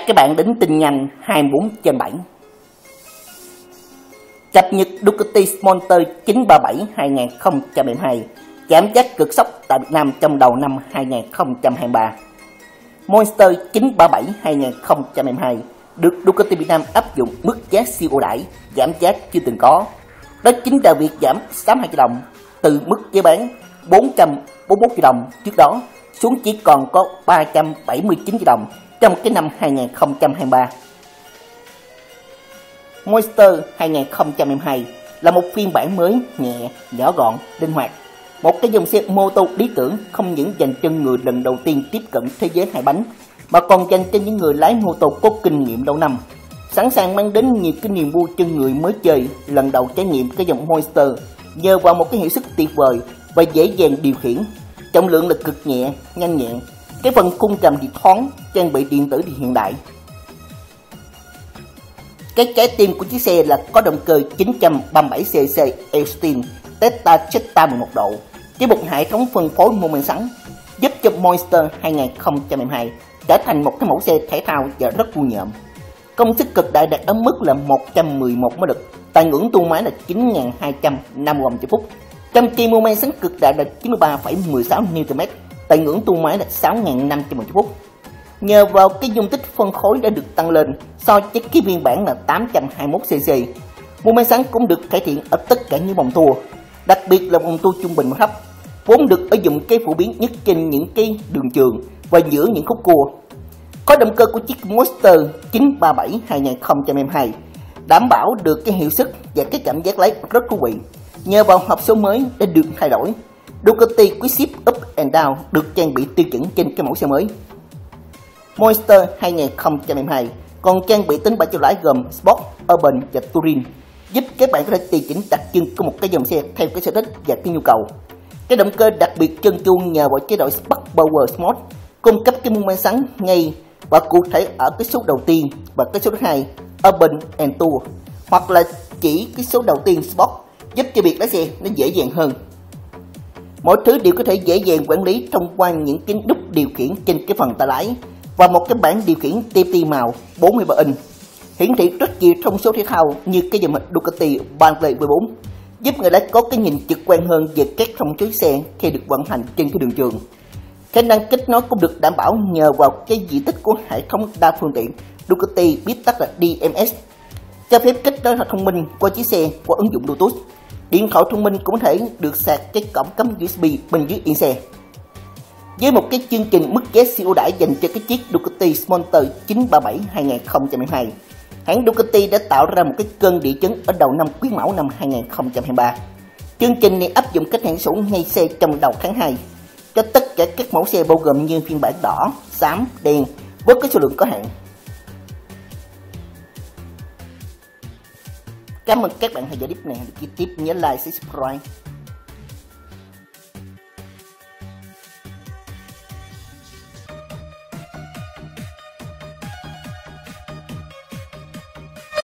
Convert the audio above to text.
các bạn đến tin nhanh 24/7. Cập nhật Ducati Monster 937 2022 giảm giá cực sốc tại Việt Nam trong đầu năm 2023. Monster 937 2022 được Ducati Việt Nam áp dụng mức giá siêu ưu đãi, giảm giá chưa từng có. Đó chính là việc giảm 62 triệu đồng từ mức giá bán 441 triệu đồng trước đó xuống chỉ còn có 379 triệu đồng trong cái năm 2023. Monster 2022 là một phiên bản mới nhẹ, nhỏ gọn, linh hoạt. Một cái dòng xe mô tô lý tưởng không những dành cho người lần đầu tiên tiếp cận thế giới hai bánh, mà còn dành cho những người lái mô tô có kinh nghiệm lâu năm, sẵn sàng mang đến nhiều cái niềm vui cho người mới chơi lần đầu trải nghiệm cái dòng Monster nhờ vào một cái hiệu suất tuyệt vời và dễ dàng điều khiển. Trọng lượng là cực nhẹ, nhanh nhẹn. Cái phần khung cầm thì thoáng, trang bị điện tử thì hiện đại. Cái trái tim của chiếc xe là có động cơ 937cc Extreme Theta Jetta 11 độ với một hệ thống phân phối mô men xoắn, giúp cho Monster 2022 trở thành một cái mẫu xe thể thao và rất vui nhộm. Công suất cực đại đạt ở mức là 111 mã lực, tải ngưỡng tua máy là 9.250 vòng trên phút. Trong khi mô men xoắn cực đại là 93,16 Nm, tải ngưỡng tua máy là 6.500 vòng trên phút. Nhờ vào cái dung tích phân khối đã được tăng lên so với cái phiên bản là 821cc, mô men xoắn cũng được cải thiện ở tất cả những vòng tua, đặc biệt là vòng tua trung bình và thấp, vốn được sử dụng cái phổ biến nhất trên những cái đường trường và giữa những khúc cua. Có động cơ của chiếc Monster 937 2022 đảm bảo được cái hiệu suất và cái cảm giác lái rất thú vị. Nhờ vào hộp số mới đã được thay đổi, Ducati Quick Shift Up and Down được trang bị tiêu chuẩn trên cái mẫu xe mới. Monster 2022 còn trang bị tính 7 chỗ lái gồm Sport, Urban và Touring, giúp các bạn có thể tùy chỉnh đặc trưng của một cái dòng xe theo cái sở thích và cái nhu cầu. Cái động cơ đặc biệt trơn tru nhờ vào chế độ Spark Power Smart cung cấp cái mô men xoắn ngay và cụ thể ở cái số đầu tiên và cái số thứ hai Urban and Tour, hoặc là chỉ cái số đầu tiên Sport, giúp cho việc lái xe nó dễ dàng hơn. Mọi thứ đều có thể dễ dàng quản lý thông qua những cái nút điều khiển trên cái phần tay lái và một cái bảng điều khiển TFT màu 43 inch hiển thị rất nhiều thông số thể thao như cái dòng Ducati Bandley V4, giúp người lái có cái nhìn trực quan hơn về các thông số xe khi được vận hành trên cái đường trường. Khả năng kết nối cũng được đảm bảo nhờ vào cái diện tích của hệ thống đa phương tiện Ducati viết tắt là DMS, cho phép kết nối thông minh qua chiếc xe qua ứng dụng Bluetooth. Điện thoại thông minh cũng có thể được sạc cái cổng cắm USB bên dưới yên xe. Với một cái chương trình mức giá siêu ưu đãi dành cho cái chiếc Ducati Monster 937 2022, hãng Ducati đã tạo ra một cái cơn địa chấn ở đầu năm Quý Mão năm 2023. Chương trình này áp dụng cách hạn số ngay xe trong đầu tháng 2 cho tất cả các mẫu xe bao gồm như phiên bản đỏ, xám, đen với cái số lượng có hạn. Cảm ơn các bạn theo dõi clip này. Tiếp nhớ like, subscribe.